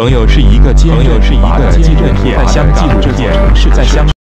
朋友是一个坚韧的记录片，在香港这座城市在香。